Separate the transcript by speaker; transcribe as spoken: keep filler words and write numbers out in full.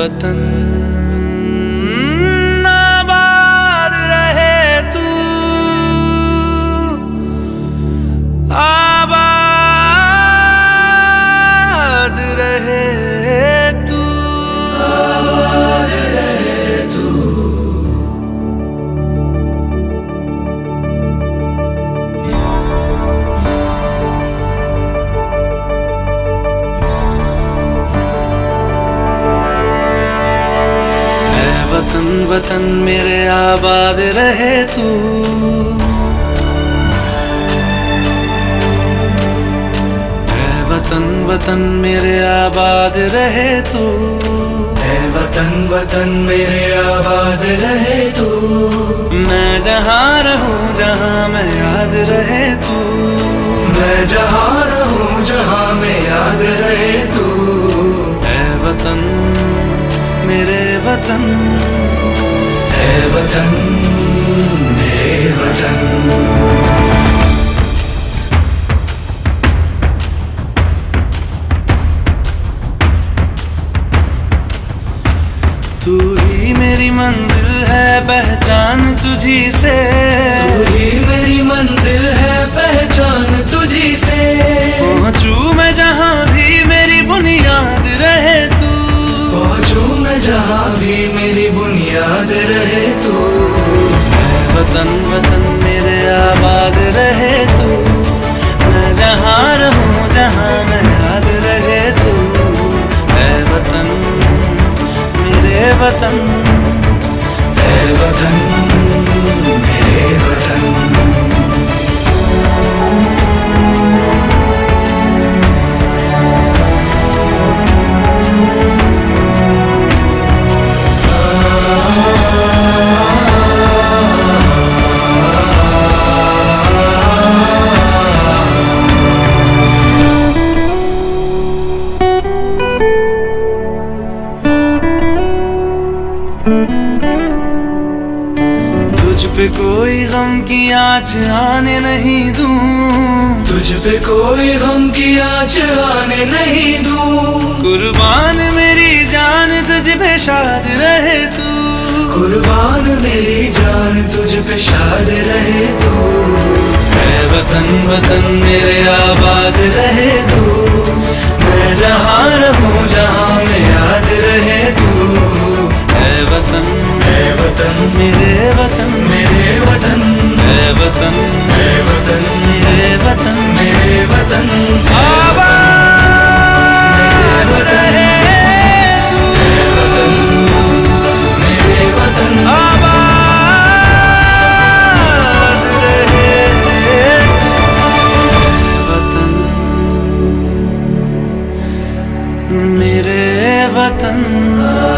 Speaker 1: वतन आबाद रहे तू, आबाद रहे तू, आबाद रहे तू। वतन वतन मेरे आबाद रहे तू, ऐ वतन वतन मेरे आबाद रहे तू, ऐ वतन वतन मेरे आबाद रहे तू। मैं जहाँ रहूँ जहाँ मैं याद रहे तू, मैं जहाँ रहूँ जहाँ मैं याद रहे तू। ऐ वतन मेरे वतन, ऐ वतन मेरे वतन। तू ही मेरी मंजिल है पहचान तुझी से, तू ही मेरी मंजिल है पहचान तुझी से। पहुँचूं मैं जहाँ भी मेरी बुनियाद रहे तू, पहुँचूं मैं जहाँ भी मेरी बुनियाद रहे तू। ऐ वतन वतन मेरे आबाद रहे तू, मैं जहाँ रहूँ जहाँ मैं याद रहे तू। ऐ वतन मेरे वतन, ऐ वतन मेरे वतन। तुझ पे कोई गम की आँच आने नहीं दूं, तुझ पे कोई गम की आँच आने नहीं दूं। कुर्बान मेरी जान तुझ पे शाद रहे तू, कुर्बान मेरी जान तुझ पे शाद रहे तू। ऐ वतन वतन मेरे आबाद रहे तू, मैं जहाँ रहूँ जहाँ मैं याद रहे तू। ऐ वतन, ऐ वतन मेरे वतन, मेरे वतन। ऐ वतन, ऐ वतन मेरे वतन, मेरे वतन। आबाद रहे तू, ऐ वतन मेरे वतन। आबाद रहे तू, वतन मेरे वतन।